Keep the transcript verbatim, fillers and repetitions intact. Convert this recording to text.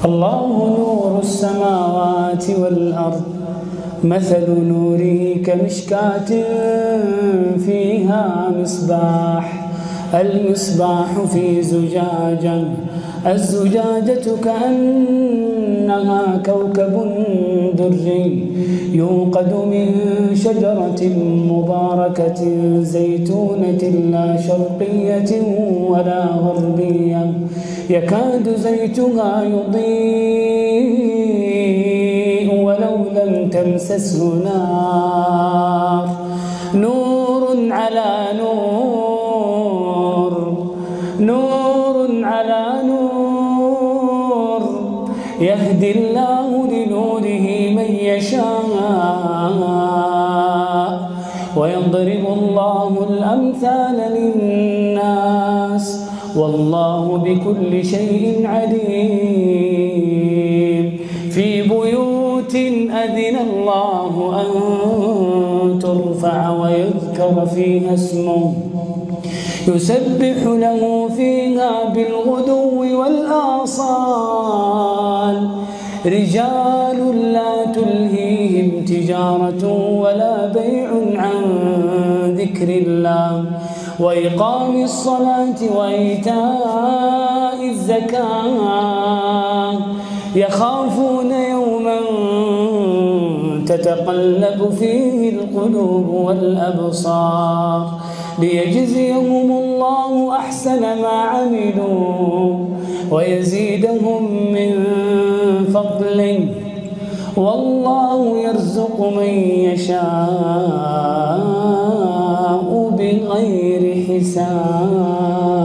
الله نور السماوات والأرض مثل نوره كمشكاة فيها مصباح المصباح في زجاجة الزجاجة كأنها كوكب دري يوقد من شجرة مباركة زيتونة لا شرقية ولا غربية يكاد زيتها يضيء ولو لم تمسسه نار نور على نور نور على نور يهدي الله لنوره من يشاء ويضرب الله الأمثال للناس والله بكل شيء عليم في بيوت أذن الله أن ترفع ويذكر فيها اسمه يسبح له فيها بالغدو والآصال رجال لا تلهيهم تجارة ولا بيع عن ذكر الله وإقام الصلاة وإيتاء الزكاة يخافون يوما تتقلب فيه القلوب والأبصار ليجزيهم الله أحسن ما عملوا ويزيدهم من فضله والله يرزق من يشاء بغير حساب.